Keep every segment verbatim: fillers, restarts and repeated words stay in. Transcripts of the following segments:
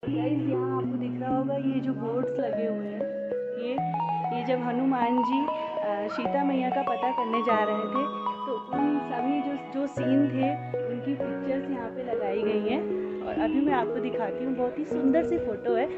Guys यहाँ आपको दिख रहा होगा ये जो बोर्ड्स लगे हुए हैं, ये ये जब हनुमान जी सीता मैया का पता करने जा रहे थे तो उन सभी जो जो सीन थे उनकी पिक्चर्स यहाँ पे लगाई गई हैं। और अभी मैं आपको दिखाती हूँ, बहुत ही सुंदर सी फोटो है।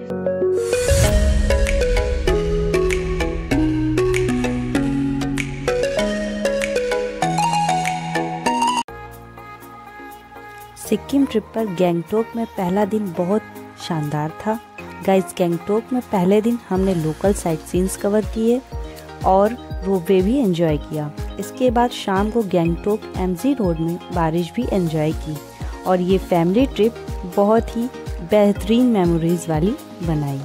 सिक्किम ट्रिप पर गैंगटोक में पहला दिन बहुत शानदार था। गाइस, गैंगटोक में पहले दिन हमने लोकल साइट सीन्स कवर किए और रोपवे भी एंजॉय किया। इसके बाद शाम को गैंगटोक एमजी रोड में बारिश भी एंजॉय की और ये फैमिली ट्रिप बहुत ही बेहतरीन मेमोरीज वाली बनाई।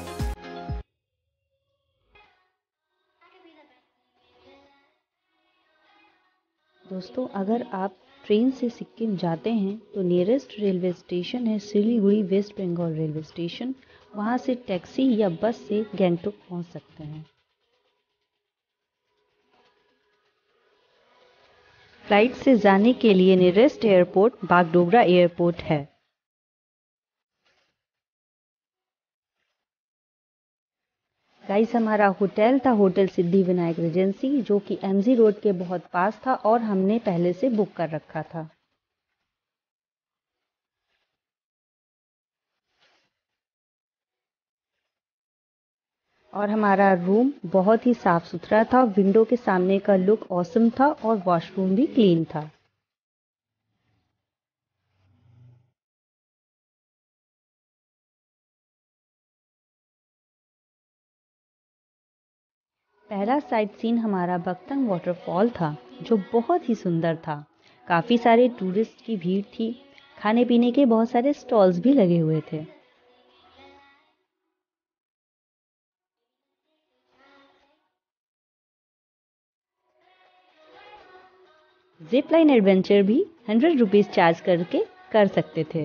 दोस्तों, अगर आप ट्रेन से सिक्किम जाते हैं तो नियरेस्ट रेलवे स्टेशन है Siliguri West Bengal railway station. वहां से टैक्सी या बस से गैंगटोक पहुंच सकते हैं। फ्लाइट से जाने के लिए नियरेस्ट एयरपोर्ट बागडोगरा एयरपोर्ट है। गाइस, हमारा होटल था होटल सिद्धि विनायक रेजेंसी, जो कि एमजी रोड के बहुत पास था और हमने पहले से बुक कर रखा था। और हमारा रूम बहुत ही साफ सुथरा था। विंडो के सामने का लुक ऑसम था और वॉशरूम भी क्लीन था। पहला साइट सीन हमारा बक्तंग वाटरफॉल था, जो बहुत ही सुंदर था। काफ़ी सारे टूरिस्ट की भीड़ थी। खाने पीने के बहुत सारे स्टॉल्स भी लगे हुए थे। जिप लाइन एडवेंचर भी हंड्रेड रुपीज़ चार्ज करके कर सकते थे।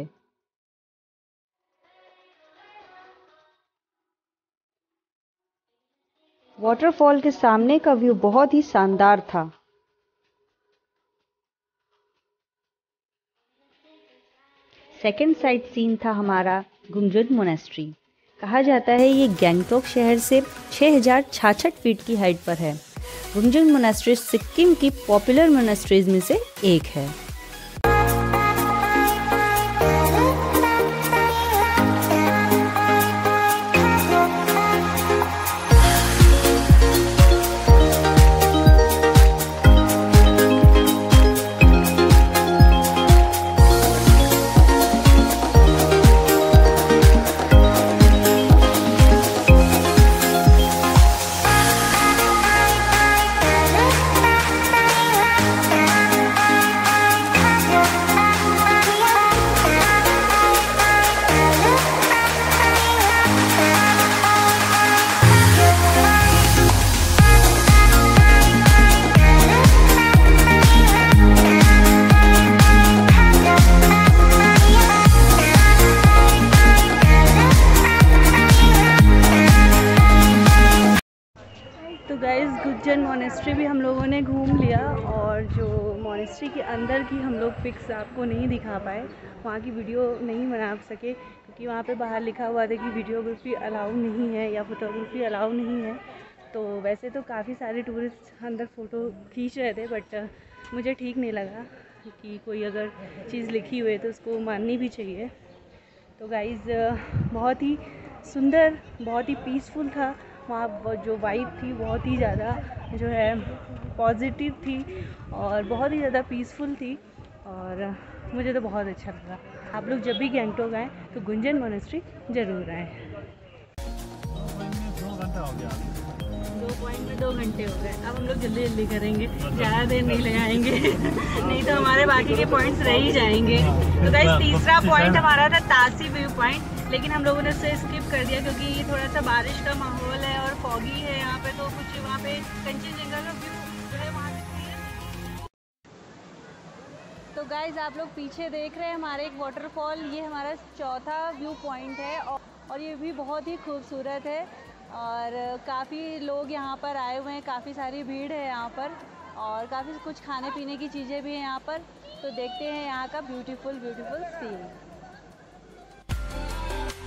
वाटरफॉल के सामने का व्यू बहुत ही शानदार था। सेकेंड साइट सीन था हमारा गुंजन मोनेस्ट्री। कहा जाता है ये गैंगटोक शहर से छह हज़ार छियासठ फीट की हाइट पर है। गुंजन मोनेस्ट्री सिक्किम की पॉपुलर मोनेस्ट्रीज में से एक है। तो गाइस, गुंजन मोनेस्ट्री भी हम लोगों ने घूम लिया और जो मोनेस्ट्री के अंदर की हम लोग पिक्स आपको नहीं दिखा पाए, वहाँ की वीडियो नहीं बना सके क्योंकि वहाँ पे बाहर लिखा हुआ था कि वीडियोग्राफी अलाउ नहीं है या फोटोग्राफी अलाउ नहीं है। तो वैसे तो काफ़ी सारे टूरिस्ट अंदर फ़ोटो खींच रहे थे, बट मुझे ठीक नहीं लगा कि कोई अगर चीज़ लिखी हुई है तो उसको माननी भी चाहिए। तो गाइस, बहुत ही सुंदर, बहुत ही पीसफुल था वहाँ। जो वाइब थी बहुत ही ज़्यादा जो है पॉजिटिव थी और बहुत ही ज़्यादा पीसफुल थी और मुझे तो बहुत अच्छा लगा। आप लोग जब भी गैंगटोक आएँ तो गुंजन मोनेस्ट्री ज़रूर आएँ। दो पॉइंट में दो घंटे हो गए। अब हम लोग जल्दी जल्दी करेंगे, ज़्यादा देर नहीं लगाएंगे नहीं तो हमारे बाकी के पॉइंट्स रह ही जाएंगे। तो गाइस, तीसरा पॉइंट हमारा था तासी व्यू पॉइंट, लेकिन हम लोगों ने उसे स्किप कर दिया क्योंकि थोड़ा सा बारिश का माहौल है और फॉगी है यहाँ पे, तो कुछ वहाँ पे कंचनजंगा का व्यू जो है वहाँ से। तो गाइस, आप लोग पीछे देख रहे हैं हमारे एक वाटरफॉल, ये हमारा चौथा व्यू पॉइंट है और, और ये भी बहुत ही खूबसूरत है और काफ़ी लोग यहाँ पर आए हुए हैं, काफ़ी सारी भीड़ है यहाँ पर और काफ़ी कुछ खाने पीने की चीज़ें भी हैं यहाँ पर। तो देखते हैं यहाँ का beautiful beautiful scene.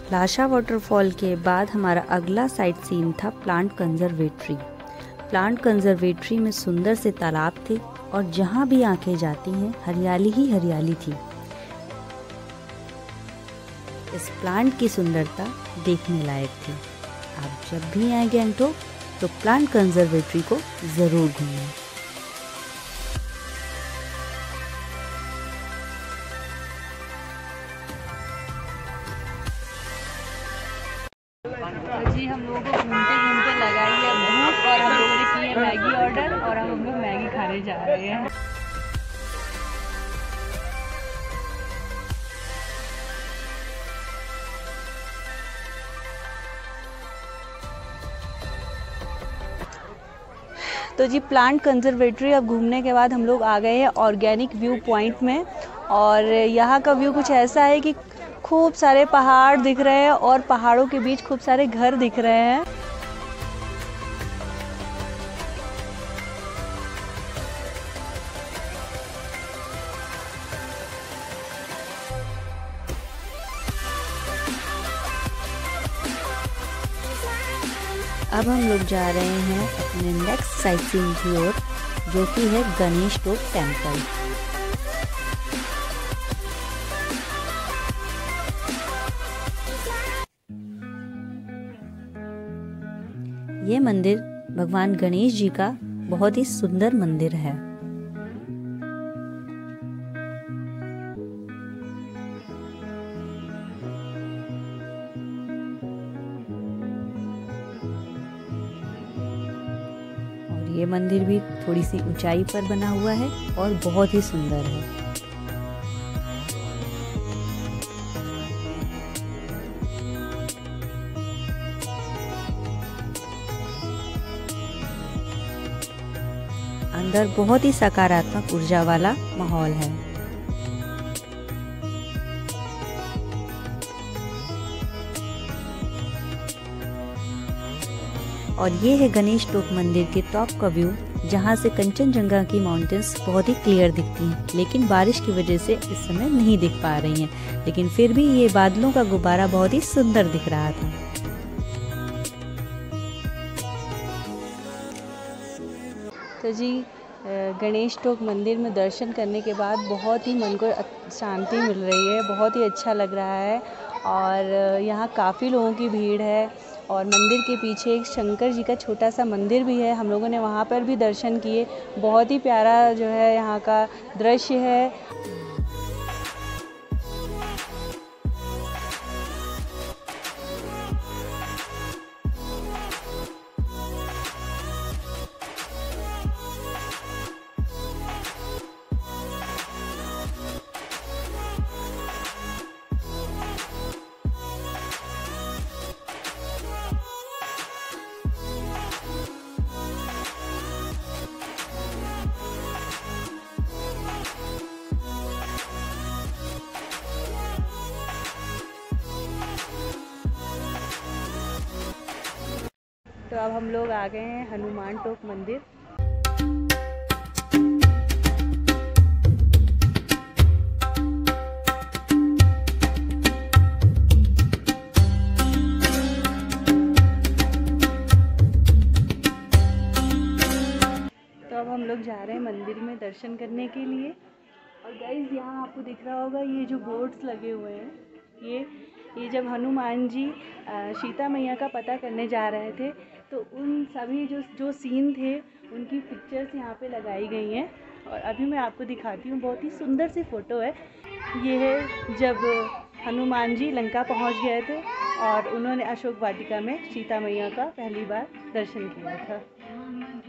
Lasha waterfall के बाद हमारा अगला साइट सीन था प्लांट कंजर्वेटरी। प्लांट कंजर्वेटरी में सुंदर से तालाब थे और जहाँ भी आंखें जाती हैं हरियाली ही हरियाली थी। इस प्लांट की सुंदरता देखने लायक थी। आप जब भी आए गैंगटोक तो प्लांट कंजर्वेटरी को ज़रूर घूमें। तो जी हम लोगों को घूमते घूमते लगाई है भूख और हम लोगों ने की है मैगी ऑर्डर और हम लोग मैगी खाने जा रहे हैं। तो जी प्लांट कंजर्वेटरी अब घूमने के बाद हम लोग आ गए हैं ऑर्गेनिक व्यू पॉइंट में। और यहाँ का व्यू कुछ ऐसा है कि खूब सारे पहाड़ दिख रहे हैं और पहाड़ों के बीच खूब सारे घर दिख रहे हैं। अब हम लोग जा रहे हैं अपने नेक्स्ट साइट सीइंग की ओर, जो कि है गणेश टोक टेम्पल। ये मंदिर भगवान गणेश जी का बहुत ही सुंदर मंदिर है। और ये मंदिर भी थोड़ी सी ऊंचाई पर बना हुआ है और बहुत ही सुंदर है। अंदर बहुत ही सकारात्मक ऊर्जा वाला माहौल है। और ये है गणेश टोक मंदिर के टॉप का व्यू, जहाँ से कंचनजंगा की माउंटेन्स बहुत ही क्लियर दिखती हैं, लेकिन बारिश की वजह से इस समय नहीं दिख पा रही हैं। लेकिन फिर भी ये बादलों का गुब्बारा बहुत ही सुंदर दिख रहा था। तो जी गणेश टोक मंदिर में दर्शन करने के बाद बहुत ही मन को शांति मिल रही है, बहुत ही अच्छा लग रहा है। और यहाँ काफ़ी लोगों की भीड़ है और मंदिर के पीछे एक शंकर जी का छोटा सा मंदिर भी है, हम लोगों ने वहाँ पर भी दर्शन किए। बहुत ही प्यारा जो है यहाँ का दृश्य है। तो अब हम लोग आ गए हैं हनुमान टोक मंदिर। तो अब हम लोग जा रहे हैं मंदिर में दर्शन करने के लिए। और गाइस यहाँ आपको दिख रहा होगा ये जो बोर्ड्स लगे हुए हैं, ये ये जब हनुमान जी सीता मैया का पता करने जा रहे थे तो उन सभी जो जो सीन थे उनकी पिक्चर्स यहाँ पे लगाई गई हैं। और अभी मैं आपको दिखाती हूँ, बहुत ही सुंदर सी फ़ोटो है। ये है जब हनुमान जी लंका पहुँच गए थे और उन्होंने अशोक वाटिका में सीता मैया का पहली बार दर्शन किया था।